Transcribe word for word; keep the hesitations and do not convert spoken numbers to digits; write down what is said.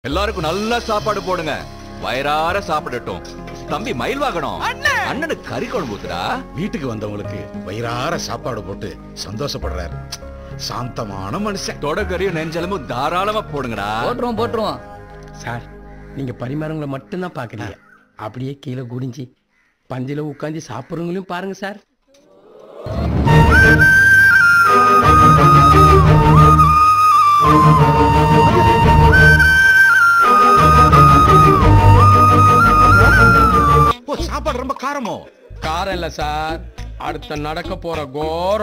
எல்லாருக்கும் நல்ல சாப்பாடு போடுங்க, வயிறார சாப்பிடட்டும். தம்பி மயில் வாங்கணும், அண்ணனுக்கு கறி குழம்பு ஊத்துடா. வீட்டுக்கு வந்தவங்களுக்கு வயிறார சாப்பாடு போட்டு சந்தோஷப்படுறாரு. சாந்தமான மனுஷன். தொடக்கறியும் நெஞ்சலமும் தாராளமா போடுங்கடா. போட்டுருவோம் போட்டுருவோம். சார், நீங்க பரிமாறவங்களை மட்டும்தான் பாக்குறீங்க. அப்படியே கீழே குடிஞ்சி பந்தில உட்காந்து சாப்பிடுறவங்களையும் பாருங்க சார். சாப்பாடு ரொம்ப காரமோ? காரம் இல்ல சார், அடுத்த நடக்க போற கோர